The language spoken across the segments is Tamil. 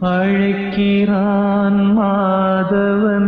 அழைக்கிறான் மாதவன்.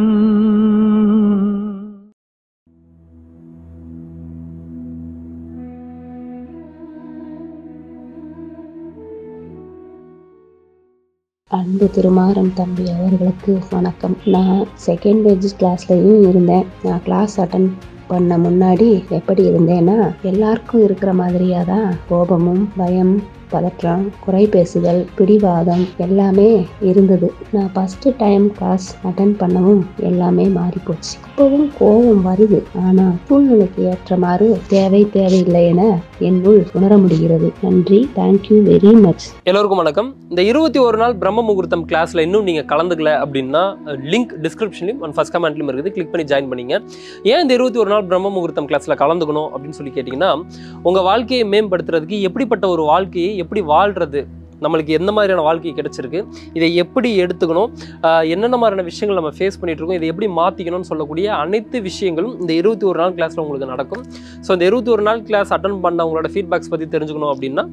அன்பு திருமாறன் தம்பி அவர்களுக்கு வணக்கம். நான் செகண்ட் பேஜ் கிளாஸ்லையும் இருந்தேன். நான் கிளாஸ் அட்டன் பண்ண முன்னாடி எப்படி இருந்தேன்னா, எல்லாருக்கும் இருக்கிற மாதிரியாக தான் கோபமும் பயம் பதற்றம் குறை பேசுதல் பிடிவாதம் எல்லாமே இருந்தது. நான் ஃபர்ஸ்ட் டைம் கிளாஸ் அட்டன் பண்ணவும் எல்லாமே மாறி போச்சு. இப்போவும் கோபம் வருது, ஆனா சூழ்நிலைக்கு ஏற்றமாறு தேவையில்லை என என்னுள் உணர முடிகிறது. நன்றி, தேங்க்யூ வெரி மச். எல்லோருக்கும் வணக்கம். இந்த 21 நாள் பிரம்ம முகூர்த்தம் கிளாஸ்ல இன்னும் நீங்க கலந்துக்கல அப்படின்னா லிங்க் டிஸ்கிரிப்ஷன்லையும் அண்ட் ஃபர்ஸ்ட் கமெண்ட்லையும் இருக்குது, கிளிக் பண்ணி ஜாயின் பண்ணிங்க. ஏன் இந்த 21 நாள் பிரம்ம முகூர்த்தம் கிளாஸ்ல கலந்துக்கணும் அப்படின்னு சொல்லி கேட்டீங்கன்னா, உங்க வாழ்க்கையை மேம்படுத்துறதுக்கு எப்படிப்பட்ட ஒரு வாழ்க்கையை எப்படி வாழ்றது, நம்மளுக்கு எந்த மாதிரியான வாழ்க்கை கிடைச்சிருக்கு, இதை எப்படி எடுத்துக்கணும், என்னென்ன மாதிரியான விஷயங்கள் நம்ம ஃபேஸ் பண்ணிட்டு இருக்கோம், இதை எப்படி மாற்றிக்கணும்னு சொல்லக்கூடிய அனைத்து விஷயங்களும் இந்த 21 நாள் கிளாஸில் உங்களுக்கு நடக்கும். ஸோ இந்த 21 நாள் கிளாஸ் அட்டன் பண்ண உங்களோட ஃபீட்பேக்ஸ் பற்றி தெரிஞ்சுக்கணும் அப்படின்னா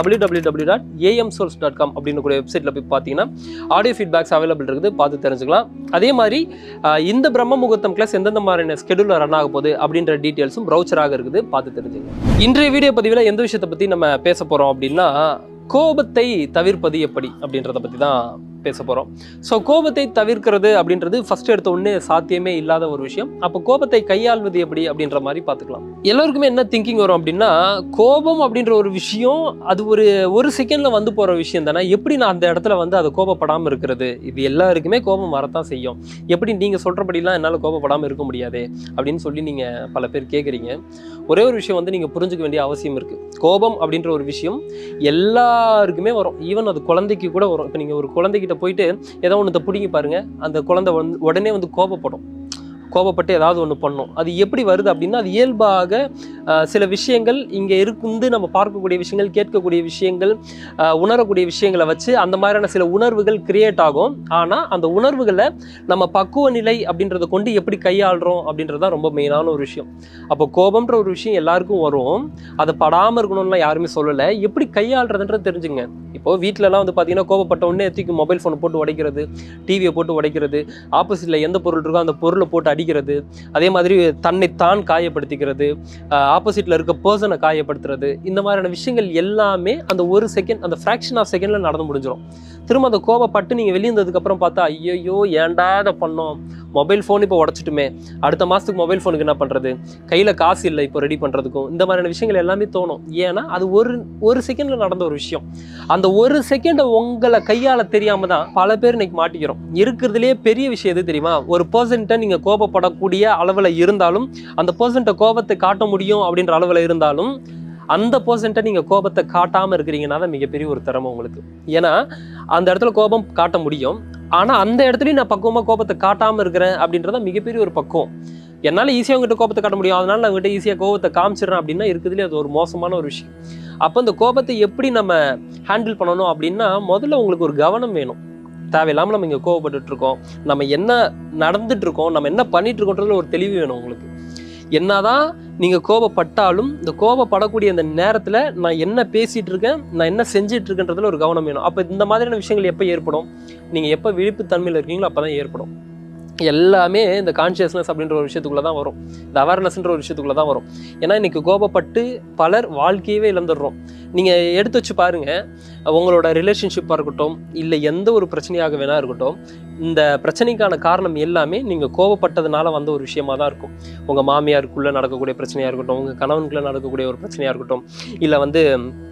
www.amsource.com அப்படின்னு கூட வெப்சைட்டில் போய் பார்த்தீங்கன்னா ஆடியோ ஃபீட்பேக்ஸ் அவைலபிள் இருக்குது, பார்த்து தெரிஞ்சுக்கலாம். அதே மாதிரி இந்த பிரம்ம முகூர்த்தம் கிளாஸ் எந்தெந்த மாதிரியான ஸ்கெடியூலில் ரன் ஆக போகுது அப்படின்ற டீட்டெயில்ஸும் ப்ரௌச்சராக இருக்குது, பார்த்து தெரிஞ்சுக்கலாம். இன்றைய வீடியோ பதிவில் எந்த விஷயத்தை பற்றி நம்ம பேச போகிறோம் அப்படின்னா, கோபத்தை தவிர்ப்பது எப்படி அப்படின்றத பற்றி தான் பேச போகிறோம். ஸோ கோபத்தை தவிர்க்கிறது அப்படின்றது ஃபர்ஸ்ட் எடுத்த உடனே சாத்தியமே இல்லாத ஒரு விஷயம். அப்போ கோபத்தை கையாள்வது எப்படி அப்படின்ற மாதிரி பார்த்துக்கலாம். எல்லோருக்குமே என்ன திங்கிங் வரும் அப்படின்னா, கோபம் அப்படின்ற ஒரு விஷயம் அது ஒரு செகண்டில் வந்து போகிற விஷயம் தானே, எப்படி நான் அந்த இடத்துல வந்து அதை கோபப்படாமல் இருக்கிறது? இது எல்லாருக்குமே கோபம் வரத்தான் செய்யும், எப்படி நீங்கள் சொல்கிறபடிலாம் என்னால் கோபப்படாமல் இருக்க முடியாது அப்படின்னு சொல்லி நீங்கள் பல பேர் கேட்குறீங்க. ஒரே ஒரு விஷயம் வந்து நீங்கள் புரிஞ்சுக்க வேண்டிய அவசியம் இருக்குது. கோபம் அப்படின்ற ஒரு விஷயம் எல்லாருக்குமே வரும், ஈவன் அது குழந்தைக்கு கூட வரும். இப்போ நீங்கள் ஒரு குழந்தைகிட்ட போயிட்டு ஏதோ ஒன்று பிடிங்கி பாருங்க, அந்த குழந்தை உடனே வந்து கோபப்பட்டு ஏதாவது ஒன்று பண்ணும். அது எப்படி வருது அப்படின்னா, அது இயல்பாக சில விஷயங்கள் இங்கே இருந்து நம்ம பார்க்கக்கூடிய விஷயங்கள், கேட்கக்கூடிய விஷயங்கள், உணரக்கூடிய விஷயங்களை வச்சு அந்த மாதிரியான சில உணர்வுகள் கிரியேட் ஆகும். ஆனால் அந்த உணர்வுகளை நம்ம பக்குவ நிலை அப்படின்றத கொண்டு எப்படி கையாளுறோம் அப்படின்றது தான் ரொம்ப மெயினான ஒரு விஷயம். அப்போ கோபம்ன்ற ஒரு விஷயம் எல்லாருக்கும் வரும், அதை படாமல் இருக்கணும்லாம் யாருமே சொல்லலை. எப்படி கையாளுறதுன்றது தெரிஞ்சுங்க. இப்போ வீட்டிலலாம் வந்து பார்த்தீங்கன்னா, கோபப்பட்ட உடனே தூக்கி மொபைல் ஃபோனை போட்டு உடைக்கிறது, டிவியை போட்டு உடைக்கிறது, ஆப்போசிட்டில் எந்த பொருள் இருக்கோ அந்த பொருளை போட்டு அடிக்கிறது, அதே மாதிரி தன்னைத்தான் காயப்படுத்திக்கிறது, ஆப்போசிட்டில் இருக்க பர்சனை காயப்படுத்துறது, இந்த மாதிரியான விஷயங்கள் எல்லாமே அந்த ஒரு செகண்ட், அந்த ஃப்ராக்ஷன் ஆஃப் செகண்டில் நடந்து முடிஞ்சிடும். திரும்ப அந்த கோபப்பட்டு நீங்கள் வெளியே வந்ததுக்கப்புறம் பார்த்தா, ஐயோ ஏன்டா அதை பண்ணோம், மொபைல் ஃபோன் இப்போ உடச்சிட்டுமே, அடுத்த மாதத்துக்கு மொபைல் ஃபோனுக்கு என்ன பண்ணுறது, கையில் காசு இல்லை இப்போ ரெடி பண்ணுறதுக்கும், இந்த மாதிரியான விஷயங்கள் எல்லாமே தோணும். ஏன்னா அது ஒரு செகண்டில் நடந்த ஒரு விஷயம். அந்த ஒரு செகண்டை உங்களை கையாள தெரியாமல் தான் பல பேர் இன்னைக்கு மாட்டிக்கிறோம். இருக்கிறதுலே பெரிய விஷயம் எது தெரியுமா? ஒரு பர்சன்ட்டை நீங்கள் கோபப்படக்கூடிய அளவில் இருந்தாலும், அந்த பர்சன்ட்டை கோபத்தை காட்ட முடியும் அப்படின்ற அளவில் இருந்தாலும், அந்த பர்சன்ட்டை நீங்கள் கோபத்தை காட்டாமல் இருக்கிறீங்கன்னா தான் மிகப்பெரிய ஒரு திறமை உங்களுக்கு. ஏன்னா அந்த இடத்துல கோபம் காட்ட முடியும், ஆனால் அந்த இடத்துலையும் நான் பக்குவமாக கோபத்தை காட்டாமல் இருக்கிறேன் அப்படின்றத மிகப்பெரிய ஒரு பக்குவம். என்னால் ஈஸியாக உங்ககிட்ட கோபத்தை காட்ட முடியும், அதனால நான் உங்ககிட்ட ஈஸியாக கோபத்தை காமிச்சிடுறேன் அப்படின்னா இருக்கிறதுலே அது ஒரு மோசமான ஒரு விஷயம். அப்போ இந்த கோபத்தை எப்படி நம்ம ஹேண்டில் பண்ணணும் அப்படின்னா, முதல்ல உங்களுக்கு ஒரு கவனம் வேணும். தேவையில்லாமல் நம்ம இங்கே கோவப்பட்டு இருக்கோம், நம்ம என்ன நடந்துட்டு இருக்கோம், நம்ம என்ன பண்ணிட்டு இருக்கோன்றதுல ஒரு தெளிவு வேணும் உங்களுக்கு. என்னதான் நீங்கள் கோபப்பட்டாலும் இந்த கோபப்படக்கூடிய அந்த நேரத்தில் நான் என்ன பேசிகிட்டு இருக்கேன், நான் என்ன செஞ்சிட்டு இருக்கேன்றதுல ஒரு கவனம் வேணும். அப்போ இந்த மாதிரியான விஷயங்கள் எப்போ ஏற்படும்? நீங்கள் எப்போ விழிப்புத்தன்மையில் இருக்கீங்களோ அப்போ தான் ஏற்படும். எல்லாமே இந்த கான்ஷியஸ்னஸ் அப்படின்ற ஒரு விஷயத்துக்குள்ளே தான் வரும், இந்த அவேர்னஸ்ன்ற ஒரு விஷயத்துக்குள்ளே தான் வரும். ஏன்னா இன்றைக்கி கோபப்பட்டு பலர் வாழ்க்கையவே இழந்துடுறோம். நீங்கள் எடுத்து வச்சு பாருங்கள், உங்களோட ரிலேஷன்ஷிப்பாக இருக்கட்டும், இல்லை எந்த ஒரு பிரச்சனையாக வேணா இருக்கட்டும், இந்த பிரச்சனைக்கான காரணம் எல்லாமே நீங்கள் கோபப்பட்டதுனால வந்த ஒரு விஷயமா தான் இருக்கும். உங்கள் மாமியாருக்குள்ளே நடக்கக்கூடிய பிரச்சனையாக இருக்கட்டும், உங்கள் கணவனுக்குள்ளே நடக்கக்கூடிய ஒரு பிரச்சனையாக இருக்கட்டும், இல்லை வந்து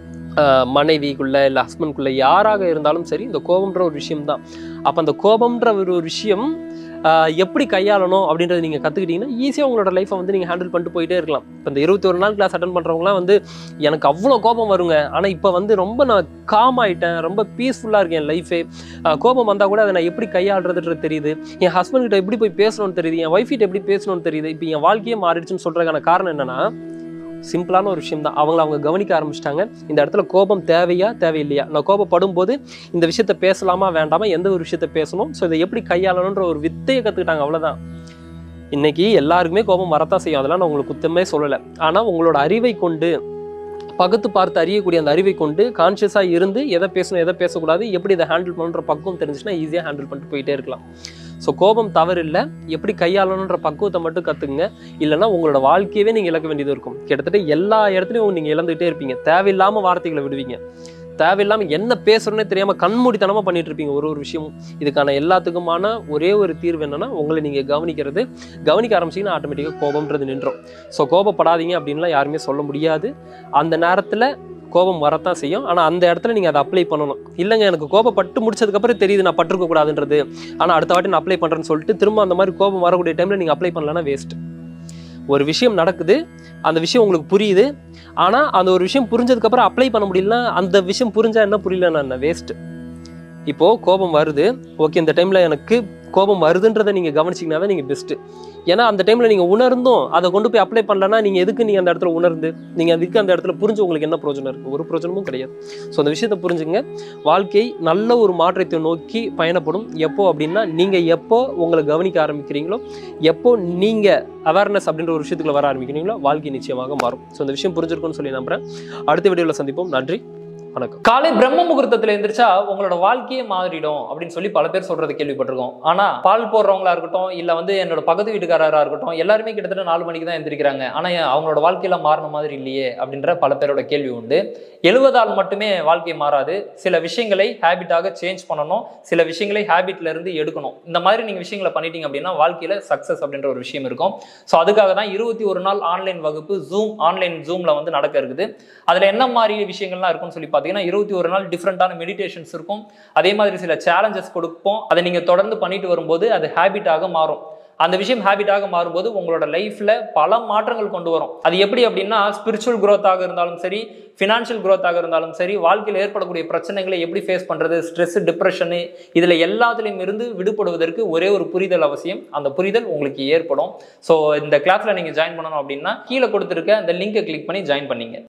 மனைவிக்குள்ள இல்லை ஹஸ்பண்ட்குள்ளே யாராக இருந்தாலும் சரி, இந்த கோபம்ன்ற ஒரு விஷயம்தான். அப்போ அந்த கோபம்ன்ற ஒரு விஷயம் எப்படி கையாளணும் அப்படின்றத நீங்கள் கற்றுக்கிட்டீங்கன்னா ஈஸியாக உங்களோட லைஃப்பை வந்து நீங்கள் ஹேண்டில் பண்ணிட்டு போயிட்டே இருக்கலாம். இப்போ இந்த 21 நாள் கிளாஸ் அட்டன் பண்ணுறவங்களாம் வந்து எனக்கு அவ்வளோ கோபம் வருங்க, ஆனால் இப்போ வந்து ரொம்ப நான் காம் ஆகிட்டேன், ரொம்ப பீஸ்ஃபுல்லாக இருக்கேன் என் லைஃபே. கோபம் வந்தால் கூட அதை நான் எப்படி கையாளுறதுன்றது தெரியுது, என் ஹஸ்பண்ட் கிட்ட எப்படி போய் பேசணும்னு தெரியுது, என் ஒய்ஃப் கிட்ட எப்படி பேசணும்னு தெரியுது. இப்போ என் வாழ்க்கையே மாறிடுச்சுன்னு சொல்கிறதுக்கான காரணம் என்னென்னா, சிம்பிளான ஒரு விஷயம் தான். அவங்க கவனிக்க ஆரம்பிச்சிட்டாங்க, இந்த இடத்துல கோபம் தேவையா தேவையில்லையா, நான் கோபப்படும் போது இந்த விஷயத்த பேசலாமா வேண்டாமா, எந்த ஒரு விஷயத்த பேசணும், ஸோ இதை எப்படி கையாளணுன்ற ஒரு வித்தையை கற்றுக்கிட்டாங்க, அவ்வளோதான். இன்னைக்கு எல்லாருக்குமே கோபம் வரத்தான் செய்யும், அதெல்லாம் நான் உங்களுக்கு குத்தமே சொல்லலை. ஆனால் உங்களோட அறிவை கொண்டு பகுத்து பார்த்து அறியக்கூடிய அந்த அறிவை கொண்டு கான்ஷியஸாக இருந்து எதை பேசணும் எதை பேசக்கூடாது எப்படி இதை ஹேண்டில் பண்ணுற பக்குவம் தெரிஞ்சுன்னா ஈஸியாக ஹேண்டில் பண்ணிட்டு போயிட்டே இருக்கலாம். ஸோ கோபம் தவறு இல்லை, எப்படி கையாளணுன்ற பக்குவத்தை மட்டும் கற்றுக்குங்க. இல்லைனா உங்களோட வாழ்க்கையவே நீங்கள் இழக்க வேண்டியது இருக்கும். கிட்டத்தட்ட எல்லா இடத்துலையும் நீங்கள் இழந்துகிட்டே இருப்பீங்க. தேவையில்லாமல் வார்த்தைகளை விடுவீங்க, தேவையில்லாமல் என்ன பேசுகிறோன்னே தெரியாமல் கண்மூடித்தனமாக பண்ணிட்டு இருப்பீங்க ஒரு விஷயமும். இதுக்கான எல்லாத்துக்குமான ஒரே ஒரு தீர்வு என்னன்னா, உங்களை நீங்கள் கவனிக்க ஆரம்பிச்சிங்கன்னா ஆட்டோமேட்டிக்காக கோபம்ன்றது நின்றோம். ஸோ கோபப்படாதீங்க அப்படின்லாம் யாருமே சொல்ல முடியாது. அந்த நேரத்தில் கோபம் வரத்தான் செய்யும். ஆனால் அந்த இடத்துல நீங்கள் அதை அப்ளை பண்ணணும். இல்லைங்க எனக்கு கோபப்பட்டு முடிச்சதுக்கப்புறம் தெரியுது நான் பட்டிருக்க கூடாதுன்றது, ஆனால் அடுத்த வாட்டி நான் அப்ளை பண்ணுறேன்னு சொல்லிட்டு திரும்ப அந்த மாதிரி கோபம் வரக்கூடிய டைமில் நீங்கள் அப்ளை பண்ணலன்னா வேஸ்ட். ஒரு விஷயம் நடக்குது, அந்த விஷயம் உங்களுக்கு புரியுது, ஆனால் அந்த ஒரு விஷயம் புரிஞ்சதுக்கப்புறம் அப்ளை பண்ண முடியலன்னா அந்த விஷயம் புரிஞ்சா என்ன புரியலன்னா என்ன வேஸ்ட். இப்போது கோபம் வருது, ஓகே இந்த டைமில் எனக்கு கோபம் வருதுன்றதை நீங்கள் கவனிச்சிங்கன்னா தான் நீங்கள் பெஸ்ட்டு. ஏன்னா அந்த டைமில் நீங்கள் உணர்ந்தும் அதை கொண்டு போய் அப்ளை பண்ணலன்னா நீங்கள் எதுக்கு நீங்கள் அந்த இடத்துல உணர்ந்து நீங்கள் அதுக்கு அந்த இடத்துல புரிஞ்சு உங்களுக்கு என்ன பிரயோஜனம் இருக்குது? ஒரு பிரயோஜனமும் கிடையாது. ஸோ அந்த விஷயத்தை புரிஞ்சுங்க. வாழ்க்கை நல்ல ஒரு மாற்றத்தை நோக்கி பயணப்படும். எப்போ அப்படின்னா, நீங்கள் எப்போ உங்களை கவனிக்க ஆரம்பிக்கிறீங்களோ, எப்போ நீங்கள் அவேர்னஸ் அப்படின்ற ஒரு விஷயத்துக்குள்ள வர ஆரம்பிக்கிறீங்களோ, வாழ்க்கை நிச்சயமாக மாறும். ஸோ அந்த விஷயம் புரிஞ்சிருக்குன்னு சொல்லி நம்புறேன். அடுத்த வீடியோவில் சந்திப்போம். நன்றி, வணக்கம். காலை பிரம்ம முகூர்த்தத்துல எந்திரிச்சா உங்களோட வாழ்க்கையே மாறிடும் அப்படின்னு சொல்லி பல பேர் சொல்றது கேள்விப்பட்டிருக்கோம். ஆனா பால் போடுறவங்களா இருக்கட்டும், இல்ல என்னோட பக்கத்து வீட்டுக்காரரா இருக்கட்டும், எல்லாருமே கிட்டத்தட்ட 4 மணிக்கு தான் எந்திரிக்கிறாங்க. ஆனா அவங்களோட வாழ்க்கையில மாறின மாதிரி இல்லையே அப்படின்ற பல பேரோட கேள்வி உண்டு. 70 மட்டுமே வாழ்க்கை மாறாது. சில விஷயங்களை ஹேபிட்டாக சேஞ்ச் பண்ணணும், சில விஷயங்களை ஹேபிட்ல இருந்து எடுக்கணும். இந்த மாதிரி நீங்க விஷயங்களை பண்ணிட்டீங்க அப்படின்னா வாழ்க்கையில சக்சஸ் அப்படின்ற ஒரு விஷயம் இருக்கும். ஸோ அதுக்காக தான் 21 நாள் ஆன்லைன் வகுப்பு ஆன்லைன் ஜூம்ல நடக்க இருக்குது. அதுல என்ன மாதிரி விஷயங்கள்லாம் இருக்கும்னு சொல்லி பார்த்தீங்கன்னா, 21 நாள் டிஃப்ரெண்டான மெடிடேஷன்ஸ் இருக்கும். அதே மாதிரி சில சேலஞ்சஸ் கொடுப்போம். அதை நீங்க தொடர்ந்து பண்ணிட்டு வரும்போது அது ஹேபிட்டாக மாறும். அந்த விஷயம் ஹேபிட்டாக மாறும்போது உங்களோட லைஃப்ல பல மாற்றங்கள் கொண்டு வரும். அது எப்படி அப்படின்னா, ஸ்பிரிச்சுவல் growth-ஆக இருந்தாலும் சரி, ஃபினான்ஷியல் growth-ஆக இருந்தாலும் சரி, வாழ்க்கையில் ஏற்படக்கூடிய பிரச்சனைகளை எப்படி ஃபேஸ் பண்றது, ஸ்ட்ரெஸ், டிப்ரெஷனு, இதுல எல்லாத்துலையும் இருந்து விடுபடுவதற்கு ஒரே ஒரு புரிதல் அவசியம். அந்த புரிதல் உங்களுக்கு ஏற்படும். ஸோ இந்த கிளாஸ்ல நீங்க ஜாயின் பண்ணணும் அப்படின்னா கீழே கொடுத்துருக்க அந்த லிங்கை கிளிக் பண்ணி ஜாயின் பண்ணீங்க.